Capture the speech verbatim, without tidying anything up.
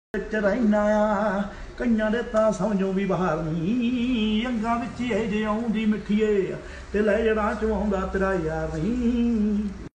ਵਿੱਚ ਰਹਿਣਾ ਆ ਕਈਆਂ ਦੇ ਤਾਂ ਸਮਝੋ ਵੀ ਬਾਹਰ ਨਹੀਂ ਅੰਗਾਂ ਵਿੱਚ ਇਹ ਜੇ ਆਉਂਦੀ ਮਿੱਠੀਏ ਤੇ ਲੈ ਜੜਾ ਚ ਆਉਂਦਾ ਤੇਰਾ ਯਾਰ ਨਹੀਂ।